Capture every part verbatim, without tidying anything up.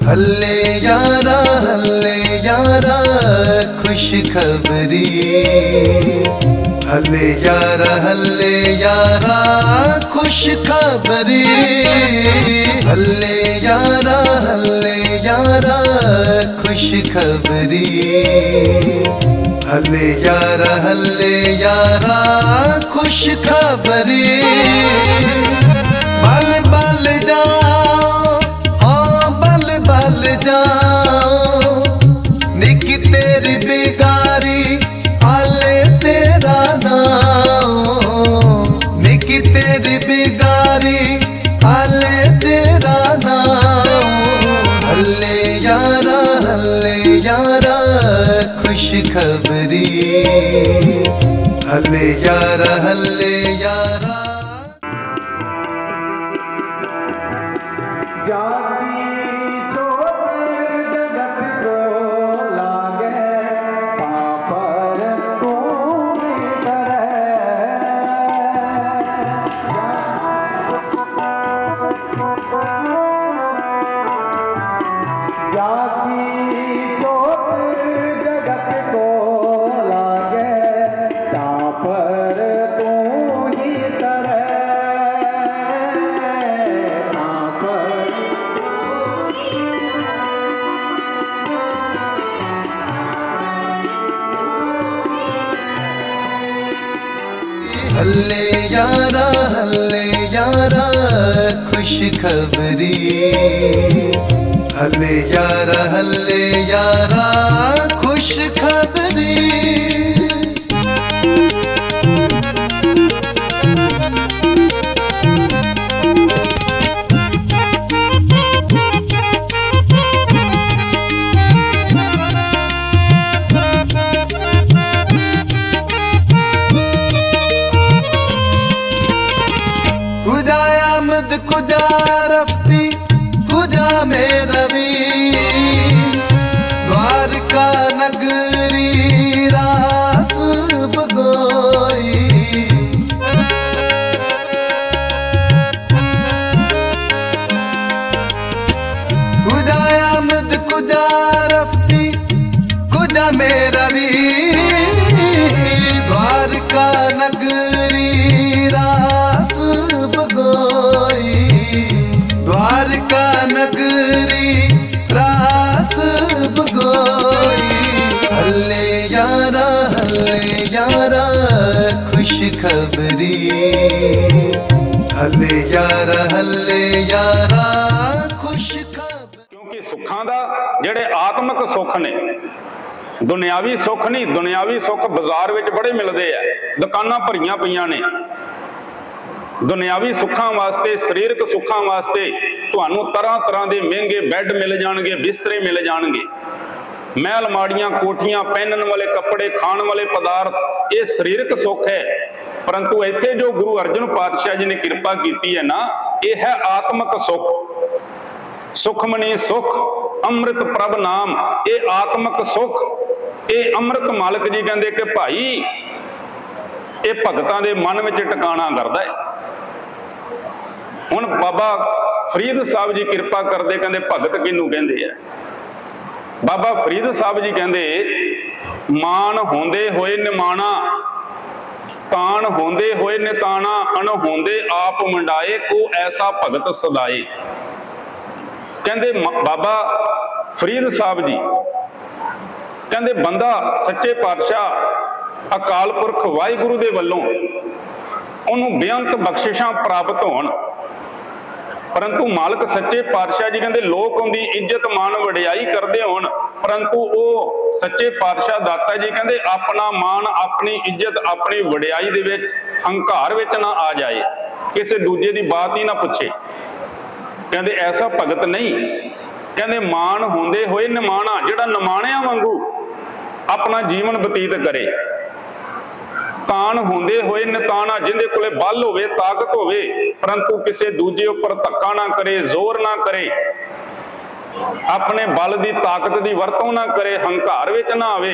हल्ले यारा हल्ले यारा खुशखबरी, हल्ले यारा हल्ले यारा खुशखबरी, हल्ले यारा हल्ले यारा खुशखबरी, हल्ले यारा हल्ले यारा खुशखबरी। बल बल जाओ हाँ बल बल जाओ, निकी तेरी बिगारी हाले तेरा नाम, निकी तेरी बिगारी हाले तेरा नाम। हल्ले यारा हल्ले यारा खुशखबरी, हल्ले यारा हल्ले यारा। हल्ले यारा हल्ले यारा खुशखबरी, हल्ले यारा हल्ले यारा खुशखबरी। खुदा आमद खुदा रफ्ती खुदा मेरा वीर, द्वारका नगरी रास बगोई। खुदा आमद खुदा रफ्ती खुदा मेरा वीर, द्वारका नगरी रास बगोई, द्वारका नगरी रास बगोई। हल्ले यारा हल्ले यारा खुशखबरी, हल्ले यारा हल्ले यारा खुशखबरी। क्योंकि सुखां दा जेड़े आत्मक सुख ने, दुनियावी सुख नहीं, दुनियावी सुख बाजार विच बड़े मिलते हैं, दुकानां भरीआं पईआं ने। दुनियावी सुखां वास्ते सरीरक सुखां वास्ते तुहानूं तरह तरह के महंगे बैड मिल जाणगे, बिस्तरे मिल जाणगे, महल माड़ियां कोठियां, पहनण वाले कपड़े, खाण वाले पदार्थ, ये सरीरक सुख है। परंतु इत्थे जो गुरु अर्जन पातशाह जी ने कृपा की है ना, यह है आत्मक सुख। सुखमनी सुख अमृत प्रभ नाम, ये आत्मक सुख, ये अमृत मालिक जी कहते कि भाई ये भगतां दे मन में टिकाणा करदा है। हुण बाबा फरीद साहब जी कृपा करते, कहते भगत किनू कहते हैं। बाबा फरीद साहब जी कहते मान होंदे होए निमाणा, तान होंदे होए निताना, अणहोंदे आप मंडाए, को ऐसा भगत सदाए। कहते बाबा फरीद साहब जी कहते बंदा सच्चे पातशाह अकाल पुरख वाहिगुरु दे वल्लों उन्होंने बेअंत बख्शिशां प्राप्त होण, परंतु मालक सच्चे पातशाह जी कहते लोग उनकी इज्जत मान वडियाई करते होण, परंतु वो सच्चे पातशाह दाता जी कहते अपना मान, अपनी इज्जत, अपनी वडियाई दे विच हंकार विच ना आ जाए, किसी दूजे की बात ही ना पूछे। कहते ऐसा भगत नहीं, कहते मान होंदे होए निमाणा, जिहड़ा निमाणिया वांगू अपना जीवन बतीत करे, तान होंदे होए निताना, जिंदे कोले बल होवे, ताकत होवे, परंतु किसी दूजे उपर धक्का ना करे, जोर ना करे, अपने बल की ताकत की वरतों ना करे, हंकार विच ना आवे।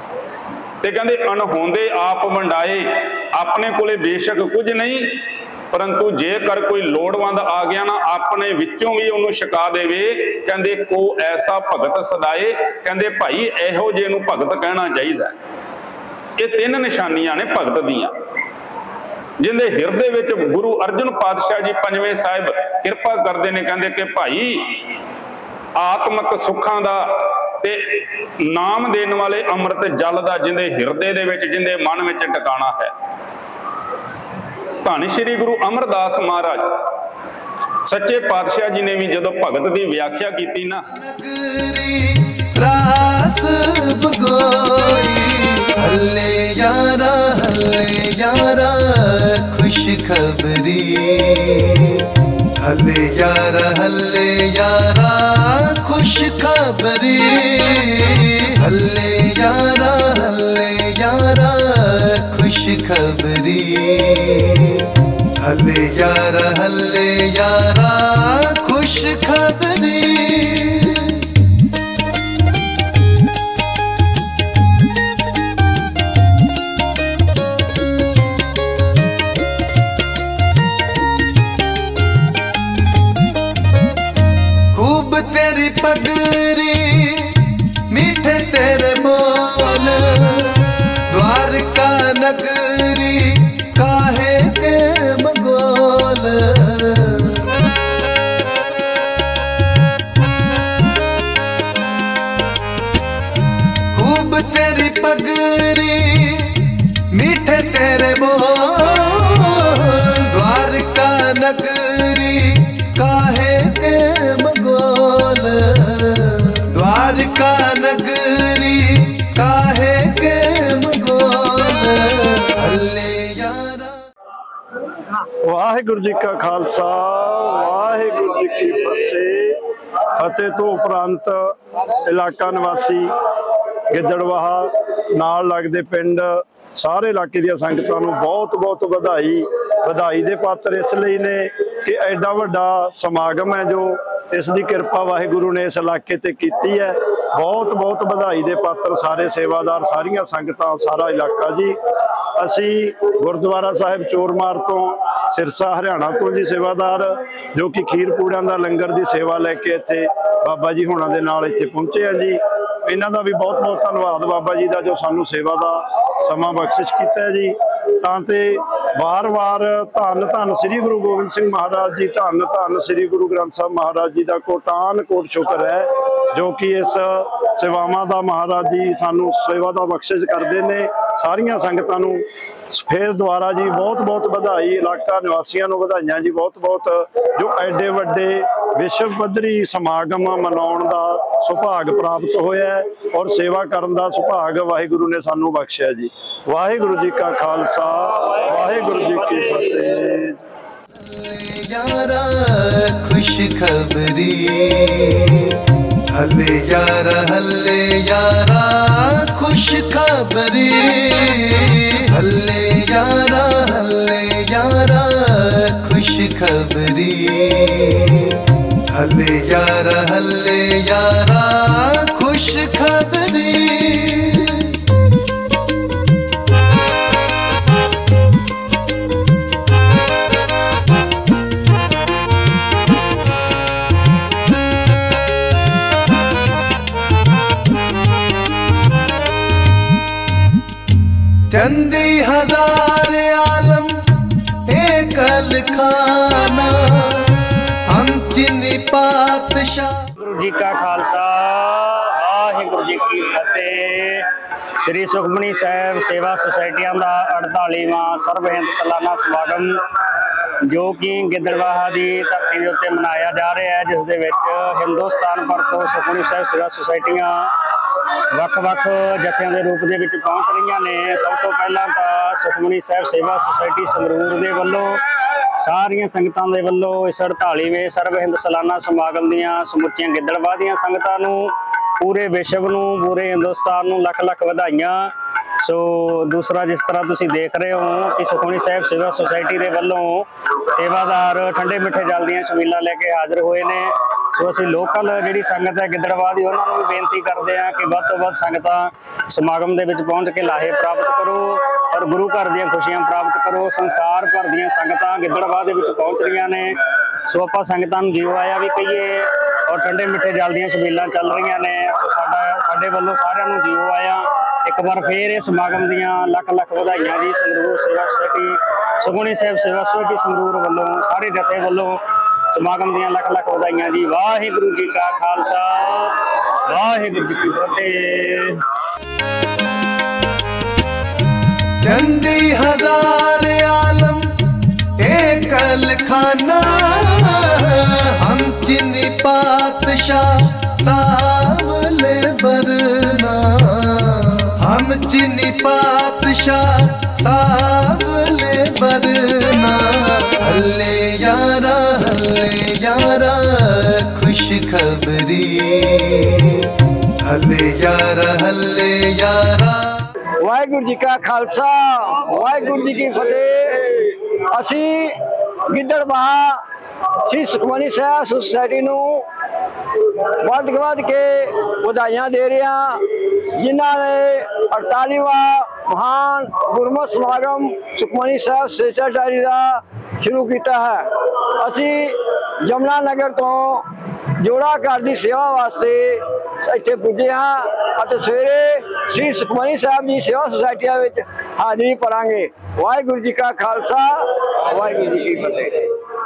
ते कहंदे अणहोंदे आप वंडाए, अपने कोले बेशक कुछ नहीं, परंतु जेकर कोई लोड़वंद आ गया ना अपने विचों भी उन्होंने छका देवे, कहते को ऐसा भगत सदाए, कहते भाई इहो जे नूं भगत कहना चाहिए। ये तीन निशानियां ने भगत दियां, जिंदे हिरदे विच गुरु अर्जन पातशाह जी पंजवें साहिब किरपा करते हैं, कहते कि भाई आत्मक सुखां दा ते नाम देने वाले अमृत जल दा जिंदे हिरदे दे विच जिंदे मन विच टिकाणा है। धन श्री गुरु अमरदास महाराज सच्चे पातशाह जी ने भी जदों भगत की व्याख्या की ना, रास भगोई हल्ले यारा हल्ले यारा खुश खबरी, हल्ले यारा हल्ले यारा खुश खबरी, हल्ले यारा हल्ले यारा खुश खबरी, हल्ले यारा हल्ले यारा खुश खबरी। खूब तेरी पगरी मीठे तेरे बोल, द्वारका नगरी काहे के मगोल, खूब तेरी पगरी मीठे तेरे बोल, द्वारका नगरी काहे के मगोल, द्वारका नगरी काहे के मगोल, हल्ले यारा। वाहिगुरु जी का खालसा वाहिगुरु जी की फतेह। फतेह तो उपरंत इलाका निवासी गिद्दड़वाहा नाल लगदे पिंड सारे इलाके दी संगतां नूं बहुत बहुत बधाई बधाई दे पात्र इस लई ने कि एडा वड्डा समागम है जो इस दी किरपा वाहिगुरु ने इस इलाके ते कीती है। बहुत बहुत बधाई दे पात्र सारे सेवादार सारियां संगतां सारा इलाका जी। असी गुरुद्वारा साहिब चोरमार तो सिरसा हरियाणा तो जी सेवादार जो कि खीर पूड़ियां दा लंगर दी सेवा लैके इत्थे बाबा जी होणां दे नाल इत्थे पहुंचे हैं जी। इन्हां दा भी बहुत बहुत धन्नवाद बाबा जी दा जो सानू सेवा दा समा बख्शिश कीता है जी। तां ते वार वार धन धन श्री गुरु गोबिंद सिंह महाराज जी धन धन श्री गुरु ग्रंथ साहब महाराज जी का कोटान कोट शुक्र है जो कि इस सेवावां दा महाराज जी सानू सेवा दा बख्शिश करते हैं। सारियां संगतां नूं फिर दुबारा जी बहुत बहुत बधाई, इलाका निवासियों को बधाइयां जी बहुत बहुत जो एडे वड्डे विश्व पद्धरी समागम मनाउण दा सुभाग प्राप्त होया और सेवा करन दा सुभाग वाहिगुरु ने सानू बख्शिया जी। वाहिगुरु जी का खालसा वाहिगुरु जी की फतेह। यारा खुश खबरी हल्ले यारा हल्ले यारा खुश खबरी, हल्ले यारा हल्ले यारा खुश खबरी, हल्ले यारा हल्ले यारा खुश खबरी। चंदी हजार आलम एक खाना हम चिन्नी पातशाह। गुरु जी का खालसा वाहिगुरु जी की फतेह। श्री सुखमनी साहब सेवा सोसाइटियां का अड़तालीवां सर्व हिंद सालाना समागम जो कि गिद्दड़वाहा की धरती के उत्ते मनाया जा रहा है, जिस दे विच हिंदुस्तान भर तो सुखमनी साहब सेवा सोसाइटियां ਵੱਖ-ਵੱਖ ਜਥਿਆਂ ਦੇ ਰੂਪ ਦੇ ਵਿੱਚ ਪਹੁੰਚ ਰਹੀਆਂ ਨੇ। ਸਭ ਤੋਂ ਪਹਿਲਾਂ ਤਾਂ ਸੁਖਮਨੀ ਸਾਹਿਬ ਸੇਵਾ ਸੁਸਾਇਟੀ ਸੰਗਰੂਰ ਦੇ ਵੱਲੋਂ ਸਾਰੀਆਂ ਸੰਗਤਾਂ ਦੇ ਵੱਲੋਂ ਇਸ ਅੜਤਾਲੀਵੇਂ ਸਰਵ ਹਿੰਦ ਸਾਲਾਨਾ ਸਮਾਗਮ ਦੀਆਂ ਸਮੁੱਚੀਆਂ ਗਿੱਦੜਬਾਹ ਦੀਆਂ ਸੰਗਤਾਂ ਨੂੰ पूरे विश्व ਨੂੰ पूरे हिंदुस्तान ਨੂੰ ਲੱਖ ਲੱਖ ਵਧਾਈਆਂ। सो दूसरा जिस तरह तुसीं देख रहे हो कि सुखमनी साहब सेवा सोसाइटी के वालों सेवादार ठंडे मिठे जल दी छबीलां लैके हाजिर हुए ने। सो असीं लोकल जिहड़ी संगत है गिद्दड़बाह दी उन्हां नूं भी बेनती करते हैं कि वध तों वध संगतां समागम दे विच पहुंच के लाहे प्राप्त करो और और गुरु घर ਦੀਆਂ ਖੁਸ਼ੀਆਂ ਪ੍ਰਾਪਤ ਕਰੋ। ਸੰਸਾਰ ਭਰ ਦੀਆਂ ਸੰਗਤਾਂ ਗਿੱਦੜਬਾਹਾ ਦੇ ਵਿੱਚ ਪਹੁੰਚ ਰਹੀਆਂ ਨੇ। ਸੋ ਆਪਾਂ ਸੰਗਤਾਂ ਨੂੰ ਜੀਓ ਆਇਆ ਵੀ ਕਹੀਏ ਔਰ ਠੰਡੇ ਮਿੱਠੇ ਜਲ ਦੀਆਂ ਛਬੀਲਾਂ ਚੱਲ ਰਹੀਆਂ ਨੇ। ਸੋ ਸਾਡਾ ਸਾਡੇ ਵੱਲੋਂ ਸਾਰਿਆਂ ਨੂੰ ਜੀਓ ਆਇਆ। ਇੱਕ ਵਾਰ ਫੇਰ ਇਸ ਸਮਾਗਮ ਦੀਆਂ ਲੱਖ ਲੱਖ ਵਧਾਈਆਂ ਜੀ। ਸੰਗਰੂਰ ਸੇਵਾ ਸੁਸਾਇਟੀ ਸੁਖਮਨੀ ਸਾਹਿਬ ਸੇਵਾ ਸੁਸਾਇਟੀ ਸੰਗਰੂਰ ਵੱਲੋਂ ਸਾਰੇ ਜਥੇ ਵੱਲੋਂ ਸਮਾਗਮ ਦੀਆਂ ਲੱਖ ਲੱਖ ਵਧਾਈਆਂ ਜੀ। ਵਾਹਿਗੁਰੂ ਜੀ ਕਾ ਖਾਲਸਾ ਵਾਹਿਗੁਰੂ ਜੀ ਕੀ ਫਤਿਹ। चंदी हजार आलम एक खाना हम चिनी पातशाह सामले बरना हम चिनी पातशाह सामले बरना। हल्ले यारा हल्ले यारा खुश खबरी हल्ले यारा हल्ले यारा। ਵਾਹਿਗੁਰੂ ਜੀ ਕਾ ਖਾਲਸਾ ਵਾਹਿਗੁਰੂ ਜੀ ਕੀ ਫਤਿਹ। ਅਸੀਂ ਗਿੱਦੜਬਾਹਾ ਸ੍ਰੀ ਸੁਖਮਨੀ ਸਾਹਿਬ ਸੁਸਾਇਟੀ ਨੂੰ ਵੱਧ ਵੱਧ ਕੇ ਵਧਾਈਆਂ ਦੇ ਰਹੇ ਹਾਂ, ਜਿਨ੍ਹਾਂ ਨੇ ਅੜਤਾਲੀਵਾਂ ਮਹਾਨ ਗੁਰਮਤਿ ਸਮਾਗਮ ਸੁਖਮਨੀ ਸਾਹਿਬ ਸੁਸਾਇਟੀ ਦਾ ਸ਼ੁਰੂ ਕੀਤਾ ਹੈ। ਅਸੀਂ ਜਮਨਾ ਨਗਰ ਤੋਂ ਜੋੜਾ ਘਰ ਦੀ ਸੇਵਾ ਵਾਸਤੇ ਇੱਥੇ ਪੁੱਜੇ ਹਾਂ ਅਤੇ ਸਵੇਰੇ ਸ੍ਰੀ ਸੁਖਮਨੀ ਸਾਹਿਬ ਜੀ ਸੇਵਾ ਸੁਸਾਇਟੀਆਂ ਵਿੱਚ ਹਾਜ਼ਰੀ ਭਰਾਂਗੇ। ਵਾਹਿਗੁਰੂ ਜੀ ਕਾ ਖਾਲਸਾ ਵਾਹਿਗੁਰੂ ਜੀ ਕੀ ਫਤਿਹ।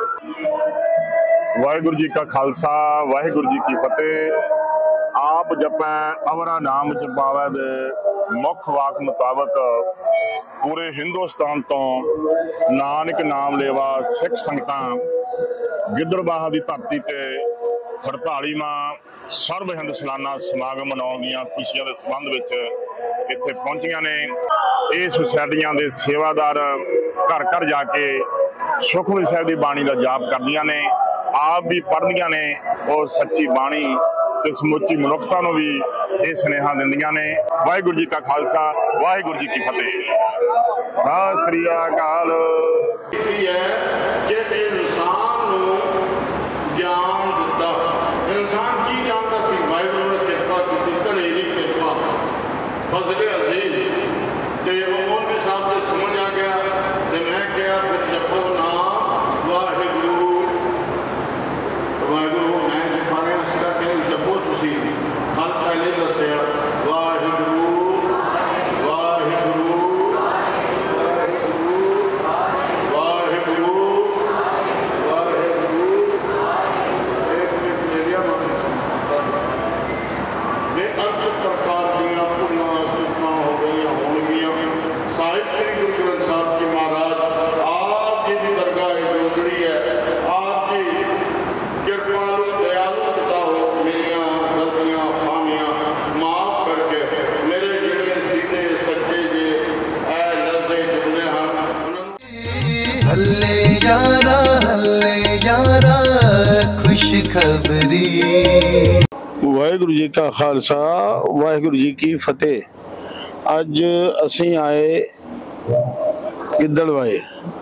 ਵਾਹਿਗੁਰੂ ਜੀ ਕਾ ਖਾਲਸਾ ਵਾਹਿਗੁਰੂ ਜੀ ਕੀ ਫਤਿਹ। ਆਪ ਜਪੈ ਅਵਰਾ ਨਾਮ ਜਪਾਵੈ ਦੇ ਮੁੱਖ ਵਾਕ ਮੁਤਾਬਕ ਪੂਰੇ ਹਿੰਦੁਸਤਾਨ ਤੋਂ ਨਾਨਕ ਨਾਮ ਲੇਵਾ ਸਿੱਖ ਸੰਗਤਾਂ ਗਿੱਦੜਬਾਹਾ ਦੀ ਧਰਤੀ ਤੇ ਅੜਤਾਲੀਵਾਂ ਸਰਬ ਹਿੰਦ ਸਾਲਾਨਾ ਸਮਾਗਮ ਮਨਾਉਣ ਦੀਆਂ ਖੁਸ਼ੀਆਂ ਦੇ ਸੰਬੰਧ ਵਿੱਚ ਇੱਥੇ ਪਹੁੰਚੀਆਂ ਨੇ। ਇਹ ਸੁਸਾਇਟੀਆਂ ਦੇ ਸੇਵਾਦਾਰ ਘਰ ਘਰ ਜਾ ਕੇ ਸੁਖਮਨੀ ਸਾਹਿਬ ਦੀ ਬਾਣੀ ਦਾ ਜਾਪ ਕਰਦੀਆਂ ਨੇ, ਆਪ ਵੀ ਪੜ੍ਹਦੀਆਂ ਨੇ ਔਰ ਸੱਚੀ ਬਾਣੀ ਤੇ ਸਮੁੱਚੀ ਮਨੁੱਖਤਾ ਨੂੰ ਵੀ ਇਹ ਸੁਨੇਹਾ ਦਿੰਦੀਆਂ ਨੇ। ਵਾਹਿਗੁਰੂ ਜੀ ਕਾ ਖਾਲਸਾ ਵਾਹਿਗੁਰੂ ਜੀ ਕੀ ਫਤਿਹ। ਸਤਿ ਸ੍ਰੀ ਅਕਾਲ। ਇਹ ਹੈ ਕਿ ਇਨਸਾਨ ਨੂੰ ਗਿਆਨ ਦਿੱਤਾ। ਇਨਸਾਨ ਕੀ ਜਾਣਦਾ ਸੀ? ਵਾਹਿਗੁਰੂ ਨੇ ਕਿਰਪਾ ਕੀਤੀ, ਧਨੇਰੀ ਕਿਰਪਾ ਫਜ਼ਲੇ ਅਜ਼ੀਜ਼ ਤੇ ਉਹ ਮੌਲਵੀ ਸਾਹਿਬ ਦੇ ਸਮਝ ਆ ਗਿਆ ਤੇ ਮੈਂ ਕਿਹਾ ਫਿਰ ਜਪੋ ਨਾਮ ਵਾਹਿਗੁਰੂ ਵਾਹਿਗੁਰੂ। ਮੈਂ ਜਪਾ ਰਿਹਾ ਸੀਗਾ ਕਿ ਜਪੋ ਤੁਸੀਂ ਹਰ ਪਹਿਲੇ ਦੱਸਿਆ ਵਾਹਿਗੁਰੂ ਵਾਹਿਗੁਰੂ ਵਾਹਿਗੁਰੂ ਵਾਹਿਗੁਰੂ। ਇੱਕ ਮਿੰਟ ਮੇਰੀਆਂ ਨੇ ਅੰਤ ਪ੍ਰਕਾਰ ਦੀਆਂ ਭੁੱਲਾਂ ਚੁੱਕਾਂ ਹੋ ਗਈਆਂ ਹੋਣਗੀਆਂ। ਸਾਹਿਬ ਸ੍ਰੀ ਗੁਰੂ ਗ੍ਰੰਥ ਸਾਹਿਬ ਜੀ ਮਹਾਰਾਜ ਆਪ ਜੀ ਦੀ ਦਰਗਾਹ ਜੋਗੜੀ ਹੈ। ਆਪ ਜੀ ਕਿਰਪਾਲੂ ਦਇਆਲੂ ਪਿਤਾ ਹੋ, ਮੇਰੀਆਂ ਗਲਤੀਆਂ ਖਾਮੀਆਂ ਮਾਫ ਕਰਕੇ ਮੇਰੇ ਜਿਹੜੇ ਸਿੱਧੇ ਸੱਚੇ ਜੇ ਐ ਲੱਦੇ ਜੁਮਲੇ ਹਨ ਉਹਨਾਂ ਨੂੰ हल्ले यारा हल्ले यारा खुश खबरी। ਵਾਹਿਗੁਰੂ ਜੀ ਕਾ ਖਾਲਸਾ ਵਾਹਿਗੁਰੂ ਜੀ ਕੀ ਫਤਿਹ। ਅੱਜ ਅਸੀਂ ਆਏ ਗਿੱਦੜਬਾਹੇ।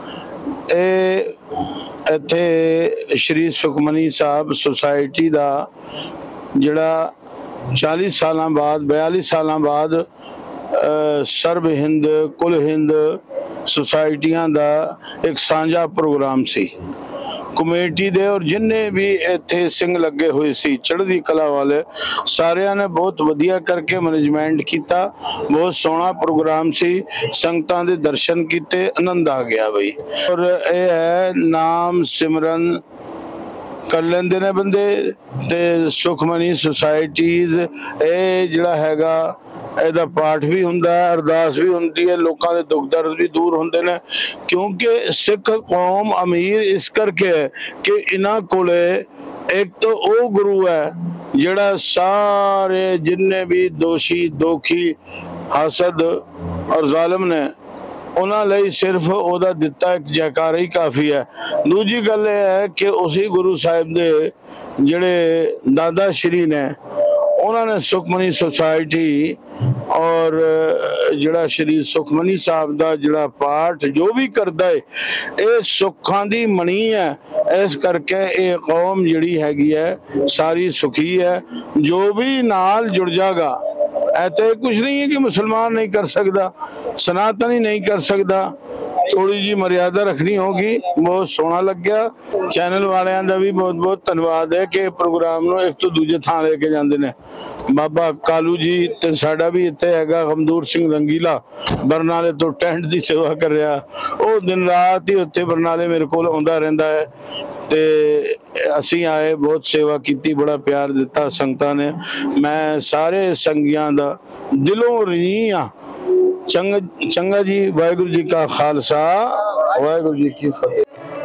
ਇਹ ਇੱਥੇ ਸ਼੍ਰੀ ਸੁਖਮਨੀ ਸਾਹਿਬ ਸੁਸਾਇਟੀ ਦਾ ਜਿਹੜਾ ਚਾਲੀ ਸਾਲਾਂ ਬਾਅਦ ਬਿਆਲੀ ਸਾਲਾਂ ਬਾਅਦ ਸਰਬ ਹਿੰਦ ਕੁਲ ਹਿੰਦ ਸੁਸਾਇਟੀਆਂ ਦਾ ਇੱਕ ਸਾਂਝਾ ਪ੍ਰੋਗਰਾਮ ਸੀ। ਕਮੇਟੀ ਦੇ ਔਰ ਜਿੰਨੇ ਵੀ ਇੱਥੇ ਸਿੰਘ ਲੱਗੇ ਹੋਏ ਸੀ ਚੜ੍ਹਦੀ ਕਲਾ ਵਾਲੇ ਸਾਰਿਆਂ ਨੇ ਬਹੁਤ ਵਧੀਆ ਕਰਕੇ ਮੈਨੇਜਮੈਂਟ ਕੀਤਾ। ਬਹੁਤ ਸੋਹਣਾ ਪ੍ਰੋਗਰਾਮ ਸੀ। ਸੰਗਤਾਂ ਦੇ ਦਰਸ਼ਨ ਕੀਤੇ, ਆਨੰਦ ਆ ਗਿਆ ਬਈ। ਔਰ ਇਹ ਹੈ ਨਾਮ ਸਿਮਰਨ ਕਰ ਲੈਂਦੇ ਨੇ ਬੰਦੇ ਤੇ ਸੁਖਮਨੀ ਸੁਸਾਇਟੀਜ਼ ਇਹ ਜਿਹੜਾ ਹੈਗਾ ਇਹਦਾ ਪਾਠ ਵੀ ਹੁੰਦਾ ਹੈ, ਅਰਦਾਸ ਵੀ ਹੁੰਦੀ ਹੈ, ਲੋਕਾਂ ਦੇ ਦੁੱਖ ਦਰਦ ਵੀ ਦੂਰ ਹੁੰਦੇ ਨੇ। ਕਿਉਂਕਿ ਸਿੱਖ ਕੌਮ ਅਮੀਰ ਇਸ ਕਰਕੇ ਹੈ ਕਿ ਇਹਨਾਂ ਕੋਲੇ ਇੱਕ ਤਾਂ ਉਹ ਗੁਰੂ ਹੈ ਜਿਹੜਾ ਸਾਰੇ ਜਿੰਨੇ ਵੀ ਦੋਸ਼ੀ ਦੋਖੀ ਹਸਦ ਔਰ ਜ਼ਾਲਮ ਨੇ ਉਹਨਾਂ ਲਈ ਸਿਰਫ ਉਹਦਾ ਦਿੱਤਾ ਇੱਕ ਜੈਕਾਰਾ ਹੀ ਕਾਫੀ ਹੈ। ਦੂਜੀ ਗੱਲ ਇਹ ਹੈ ਕਿ ਉਸੇ ਗੁਰੂ ਸਾਹਿਬ ਦੇ ਜਿਹੜੇ ਦਾਦਾ ਸ਼੍ਰੀ ਨੇ ਉਹਨਾਂ ਨੇ ਸੁਖਮਨੀ ਸੁਸਾਇਟੀ ਔਰ ਜਿਹੜਾ ਸ਼੍ਰੀ ਸੁਖਮਨੀ ਸਾਹਿਬ ਦਾ ਜਿਹੜਾ ਪਾਠ ਜੋ ਵੀ ਕਰਦਾ ਹੈ ਇਹ ਸੁੱਖਾਂ ਦੀ ਮਣੀ ਹੈ। ਇਸ ਕਰਕੇ ਇਹ ਕੌਮ ਜਿਹੜੀ ਹੈਗੀ ਹੈ ਸਾਰੀ ਸੁਖੀ ਹੈ। ਜੋ ਵੀ ਨਾਲ ਜੁੜ ਜਾਗਾ ऐसे कुछ नहीं है कि मुसलमान नहीं कर सकता, सनातन ही नहीं कर सकता, थोड़ी जी मर्यादा रखनी होगी। बहुत सोहना लग्या। चैनल वालियां दा भी बहुत बहुत धन्यवाद है कि प्रोग्राम नूं एक तो दूजे थां लेके जांदे ने। बाबा कालू जी ते साडा भी इत्थे हैगा गमदूर सिंह रंगीला, बरनाले तो टेंट दी सेवा कर रहा, वो दिन रात ही उत्थे बरनाले मेरे कोल आउंदा रहिंदा है ते असीं आए, बहुत सेवा की, बड़ा प्यार दिता संगतां ने। मैं सारे संगियां दा दिलों ऋणी हाँ। चंगा चंगा जी, वाहिगुरू जी का खालसा, वाहिगुरू जी की फतेह।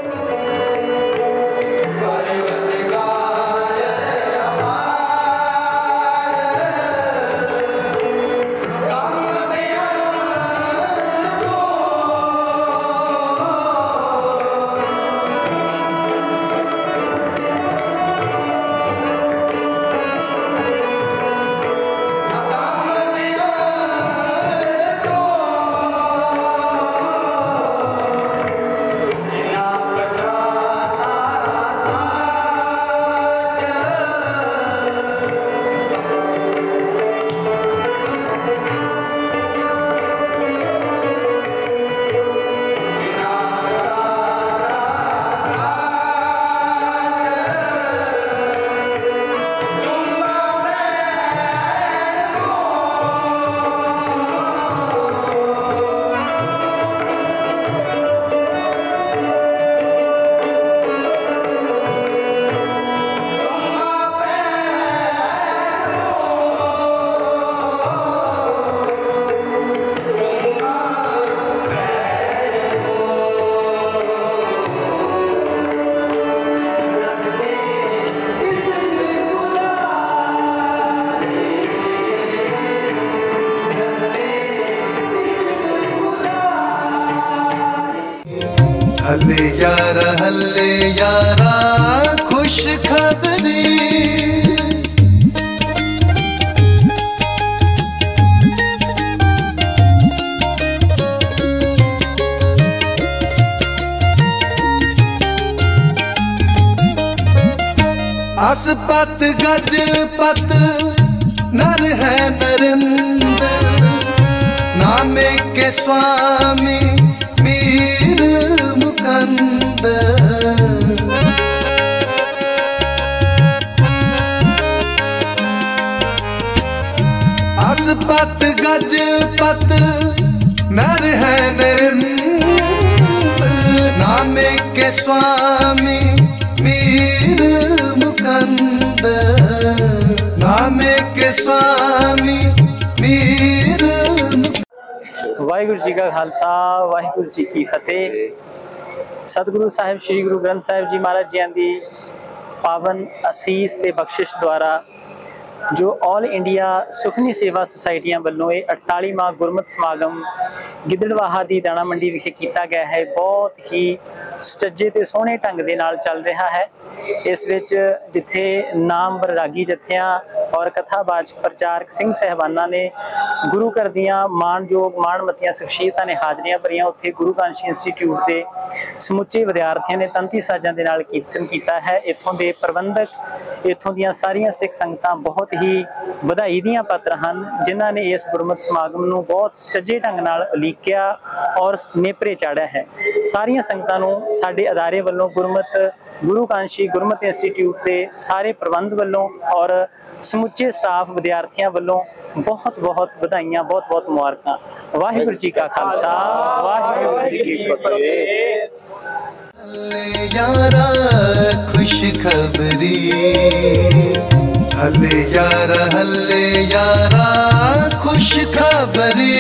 हल्ले यारा हल्ले यारा खुश खबरी, आस पत गज पत नर है नरिंद, नामे के स्वामी मीर मुकंद। आस पत गज पत नर है नरिंद, नामे के स्वामी मीर मुकंद, नामे के स्वामी मीर। वाहिगुरू जी का खालसा, वाहिगुरू जी की फतेह। सतगुरु साहिब श्री गुरु ग्रंथ साहिब जी महाराज जी की पावन असीस ते बख्शिश द्वारा जो ऑल इंडिया सुखनी सेवा सोसाइटियां वालों ये अड़तालीवां गुरमत समागम गिद्दड़वाहा दी दाणा मंडी विखे किया गया है, बहुत ही सुचज्जे ते सोहने ढंग दे नाल चल रहा है। इस विच जिथे नाम बररागी जत्थियां और कथाबाज प्रचारक सिंह साहबाना ने गुरु घर दियां माणयोग माणमतियां शख्सियतां ने हाजरियां भरियां, उत्थे गुरु कांशी इंस्टीट्यूट के समुचे विद्यार्थियों ने तंती साजां दे नाल कीर्तन किया है। इत्थों के प्रबंधक, इत्थों दियां सारियां सिख संगतां बहुत ही ਵਧਾਈ ਦੀਆਂ ਪਾਤਰ ਹਨ, जिन्हां ने इस गुरमत समागम ਨੂੰ बहुत ਸੁਚੱਜੇ ਢੰਗ ਨਾਲ ਉਲੀਕਿਆ और ਨੇਪਰੇ ਚਾੜਿਆ है। ਸਾਰੀਆਂ ਸੰਗਤਾਂ ਨੂੰ ਸਾਡੇ ਅਦਾਰੇ ਵੱਲੋਂ ਗੁਰਮਤ गुरु कांशी गुरमत इंस्टीट्यूट के सारे प्रबंध वालों और समुचे स्टाफ विद्यार्थियों वालों बहुत बहुत बधाइयां, बहुत बहुत मुबारक। वाहिगुरू जी का खालसा, वाहिगुरू जी की फतेह। हल्ले यारा खुश खबरी, हल्ले यारा हल्ले यारा खुश खबरी,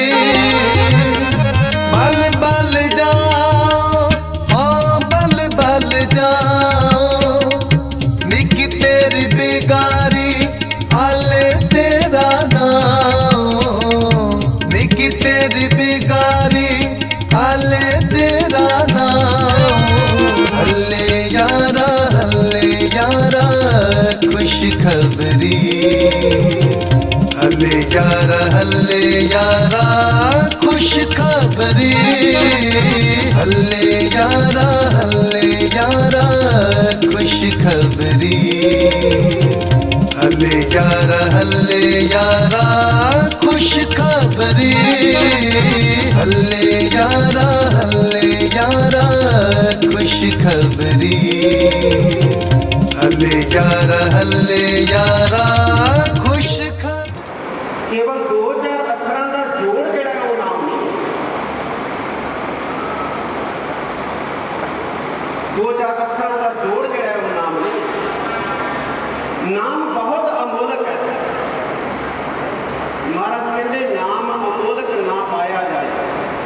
बल बल जाओ हाँ बल बल जाओ, निकी तेरी बिगारी हाले तेरा नाम, निकी तेरी बिगारी हाले तेरा नाम। हल्ले यारा हल्ले यारा खुश खबरी, हल्ले यारा हल्ले यारा खुश खबरी, हल्ले यारा हल्ले यारा खुश खबरी, हल्ले यारा हल्ले यारा खुश खुशखबरी हल्ले यारा हल्ले यारा खुशखबरी हल्ले यारा हल्ले यारा खुशखबरी। केवल दो चार अखरां दा जोड़ जिहड़ा है वो नाम नहीं, दो चार अखरां दा जोड़ जिहड़ा है वो नाम नहीं। नाम बहुत अमोलक है। महाराज कहते नाम अमोलक ना पाया जाए,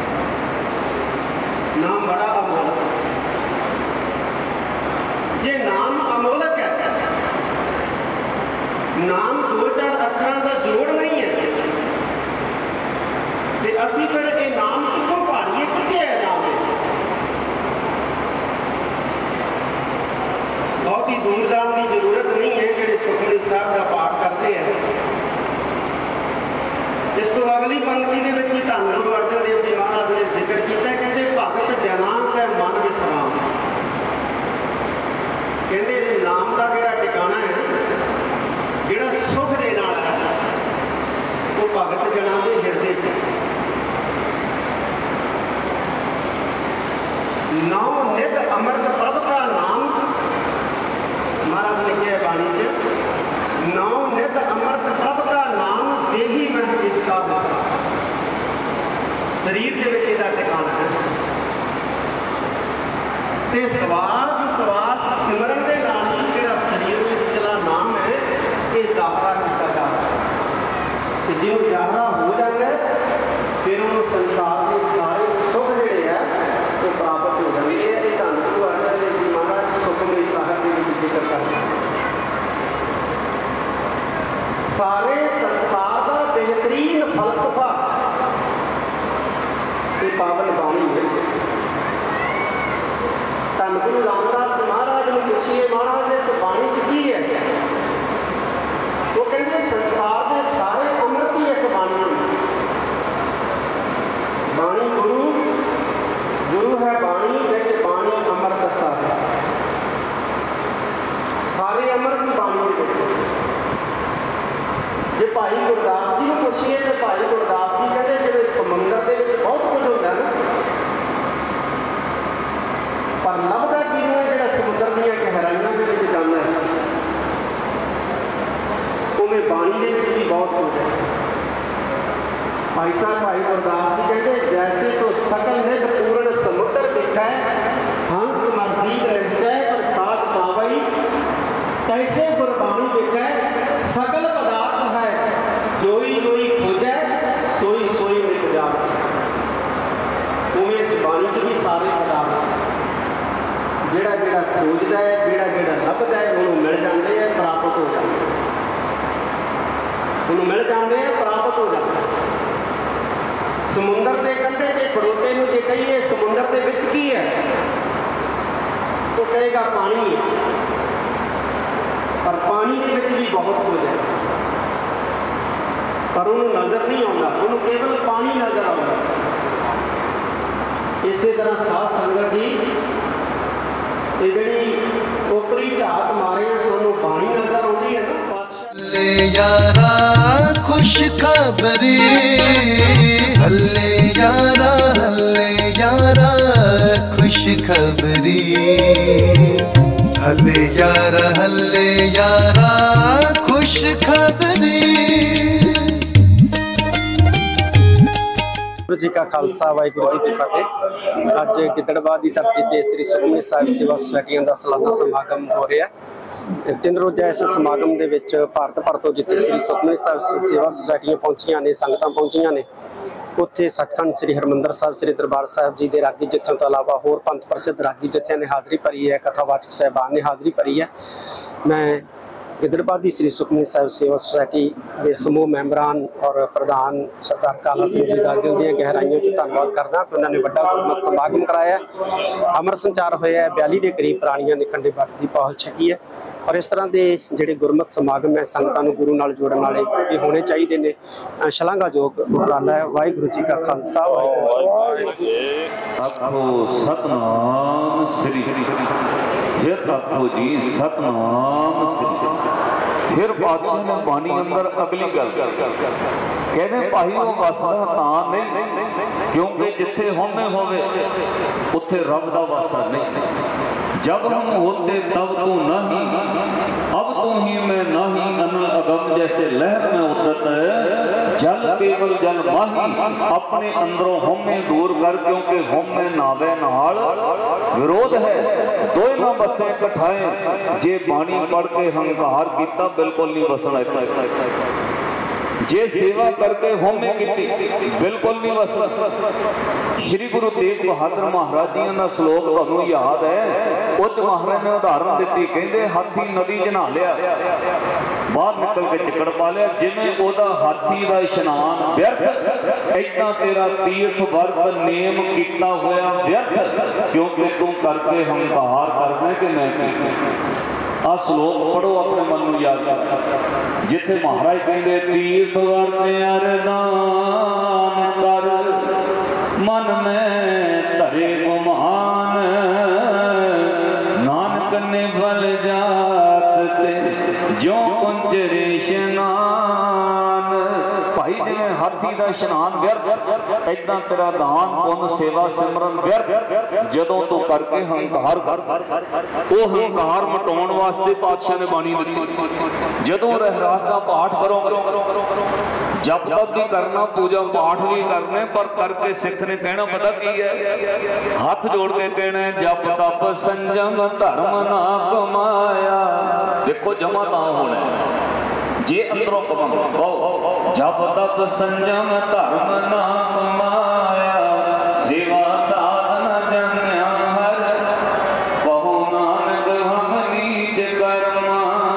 नाम बड़ा अमोलक। जे नाम अमोलक है, नाम दो चार अखरां का जोड़ नहीं है, ते असी फिर ये नाम कितों भाड़िए, कितने है नाम है? बहुत ही दूर जाने की जरूरत नहीं है। जेडे सुखमनी साहब का पाठ करते हैं, इस तो अगली पंक्ति के विच ही धन गुरु अर्जन देव जी महाराज ने जिक्र किया, कहते भगत जनान ते मन विश्राम। कहते नाम का जिहड़ा ठिकाना है, जिहड़ा सुख देने वाला है, वो भगत जना के हिरदे च। नौ नित अमृत प्रभ का नाम, महाराज ने कहा बाणी च, नौ नित अमृत प्रभ का नाम देही मह इसका विश्राम। शरीर के विच इहदा ठिकाना है, ते सवास सवास सिमरन के नाल ही जिहड़ा शरीर में चला नाम है, ये जाहरा किया जा सकता। ते जिहनूं जाहरा हो जाता है, फिर उन्होंने संसार के सारे सुख जिहड़े है वो प्राप्त हो जाते हैं। ये धन गुरु अर्जन देव जी महाराज सुखमनी साहिब के विच जिक्र करते हैं। सारे संसार का बेहतरीन फलसफा ये पावन बाणी है। धन गुरु रामदास महाराज ने पूछिए, महाराज इस बाणी च की है? वो कहते संसार के सारे अमृत ही इस बाणी में। बाणी गुरु, गुरु है बाणी, विच बाणी अमृत सारा। सारे अमृत ही बाणी में। जे भाई गुरदास जी को पूछिए तो भाई गुरदास जी कहते जो समुंदर के बहुत कुछ होता है ना, पर लभदा किनू है जो समुद्र दीयां गहराइयां के विच जांदा है, उमें बाणी के विच भी बहुत कुछ है। भाई साहब भाई गुरदास जी कहते जैसे तो सकल निध पूर्ण समुद्र दिखा है, हंस मर्जी रहचै प्रसाद पावई, तैसे गुरबाणी दिखा सकल पदार्थ है, जोई जोई खोजै सोई सोई मिल जाए। उमें इस बाणी च भी सारे पदार्थ जिहड़ा जिहड़ा खोजदा है, जिहड़ा जिहड़ा लभदा है, उन्होंने मिल जाते हैं, प्राप्त हो जाते हैं, उन्होंने मिल जाते हैं, प्राप्त हो जाते हैं। समुंदर के कंढे ते खड़ोते नूं जे कहिए समुंदर के विच की है, तो कहेगा पानी है, पर पानी के विच भी बहुत कुछ है, पर उन्होंने नज़र नहीं आता, उन्होंने केवल पानी नज़र आता। इस तरह साध संगत जी ये जी ओपरी झात मारे सानू बाणी नज़र आती है ना। हल्ले यारा खुशखबरी हल्ले यारा हल्ले यारा खुशखबरी हल्ले यारा हल्ले यारा खुशखबरी। वाहिगुरू जी का खालसा वाहिगुरू जी की फतेह। अज गिद्दड़बाह की धरती पर श्री सुखमनी साहिब सेवा सोसाइटियां का सालाना समागम हो रहा है। तीन रोजा इस समागम के विच भारत भर तो जिथे श्री सुखमनी साहिब सेवा सोसाइटियां पहुंचिया ने, संगतां पहुंचिया ने, उत्थे सचखंड श्री हरमंदर साहिब श्री दरबार साहिब जी के रागी जत्थों तो अलावा होर पंथ प्रसिद्ध रागी जत्थियां ने हाज़री भरी है, कथावाचक साहिबान ने हाज़री भरी है। मैं गिद्दड़बाह की श्री सुखमनी साहिब सेवा सोसाइटी के समूह मैंबरान और प्रधान सरदार काला सिंह जी का दिल ਦੀਆਂ गहराइयों ਤੋਂ ਧੰਨਵਾਦ करदा कि उन्होंने बड़ा गुरमत समागम कराया। अमर संचार होया बयाली के करीब प्राणियों ने खंडे बट की पहल छकी है। और इस तरह के ਜਿਹੜੇ गुरमत समागम है संगतां नूं गुरु नाल जोड़न वाले ये होने चाहिए ने। शलाघायोग उपराला है। वाहिगुरू जी का खालसा वाहिगुरू जी। आखो सतनाम श्री हे आखो जी सतनाम श्री फिर पातशाह ने बाणी अंदर अगली गल कहने भाई वो वसदा तां नहीं क्योंकि जिथे होमे होवे उत्थे रब दा वासा नहीं। जब हम होते तब तू नहीं, अब तू ही मैं नहीं, अनल अगम जैसे लहर में उदत है, जल केवल जल माही, अपने अंदरों होमे दूर कर, क्योंकि होमे नावे नाल विरोध है, दोए ना बसे कठाए, जे बाणी पढ़ के हंकार किया बिल्कुल नहीं बसना, जे सेवा करके होमे की बिल्कुल नहीं बसना। श्री गुरु तेग बहादुर महाराज जी का श्लोक तुहानू याद है, उच महाराज ने उदाहरण दी, कहते हाथी नदी च नहा लिया, बाहर निकल के चिकड़ पा लिया, जिवें ओदा हाथी का इशनान व्यर्थ, इतना तेरा तीर्थ वर्त नेम किया होया व्यर्थ, क्योंकि तू करके हंकार करना कि मैं आ श्लोक पढ़ो अपने मन में याद कर, जिथे महाराज कहते तीर्थ वर्त अरदान कर, मन में धरे गुमान, नानक ने बल जात ते जो पंजरे शनान। भाई जिवें हाथी का इशनान व्यर्थ, इदां तेरा दान पुन सेवा सिमरन व्यर्थ, जदों तू करके हंकार कर, वो हंकार मटाउण वास्ते पातशाह ने बाणी दी। जदों रहरास का पाठ करोगे, जप तप भी करना, पूजा पाठ भी करने, पर करके सिख ने कहना पता की है, हाथ जोड़ के कहना जप तप संजम धर्म ना कमाया। देखो जमा तां होना जे अंदरों कमाओ, जप तप संजम धर्म ना कमाया, सेवा साधना जन्या हर, बहु नानक हम नीच कर्मा,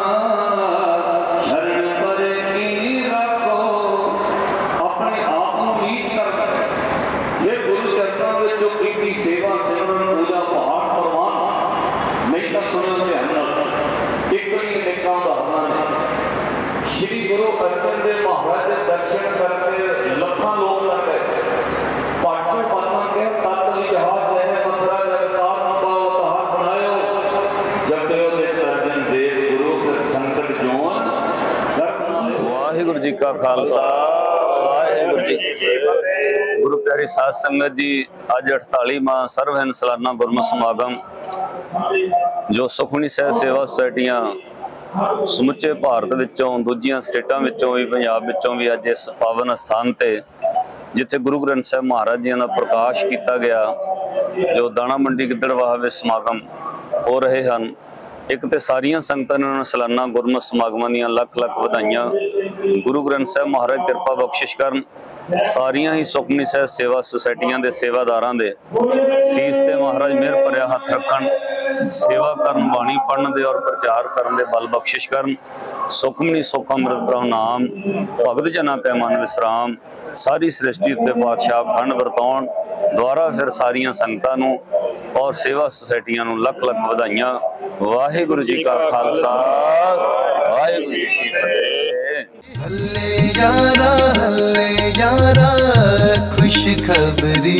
शरण पर की रखो। अपने आप को नीच कर, ये गुरु चरणों में जो की सेवा सिमरन पूजा पाठ प्रवान नहीं तो सुनो ध्यान नाल, एक नहीं देखा उदाहरण है। श्री गुरु अर्जन देव महाराज के दर्शन करके लखा लोग लग गए, पांच सौ पन्ना के तत्व जहाज है मंत्रा जगतार पाओ तहार बनायो, जब देव दे अर्जन देव गुरु फिर संकट जोन करना। वाहिगुरु जी का खालसा, वाहिगुरु जी की फतेह। गुरु प्यारी साध संगत जी, अज अड़तालीवां सर्वहिंद सालाना गुरमत समागम जो सुखमनी साहिब सेवा सोसाइटियां समुचे भारत विचों, दूजियां स्टेटां विचों भी, पंजाब विचों भी अज इस पावन स्थान ते जिथे गुरु ग्रंथ साहिब महाराज जी का प्रकाश किया गया, जो दाणा मंडी गिद्दड़वाह विच समागम हो रहे हैं। एक तो सारिया संगतां ने सालाना गुरमत समागमां दीयां लख लख वधाइयां। गुरु ग्रंथ साहिब महाराज कृपा बख्शिश करन, सारिया ही सुखमनी साहिब सेवा सोसाइटियां दे सेवादारां दे सीस ते महाराज मेहर भरिया हथ रखन, सेवा करन, बाणी पढ़न दे और प्रचार करन दे बल बख्शिश करन। सुखमनी सुख अमृत प्रभु नाम, भगत जना ते मन विश्राम, सारी सृष्टि उत्ते पातशाह खंड वरताउण द्वारा फिर सारिया संगतां नूं और सेवा सोसाइटियां नूं लख लख वधाइयां। वाहिगुरु जी का खालसा, वाहिगुरु जी की फतेह। हल्ले यारा हल्ले यारा खुश खबरी,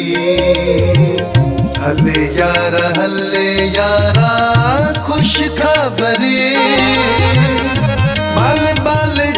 हल्ले यारा हल्ले यारा खुश खबरी, बल बल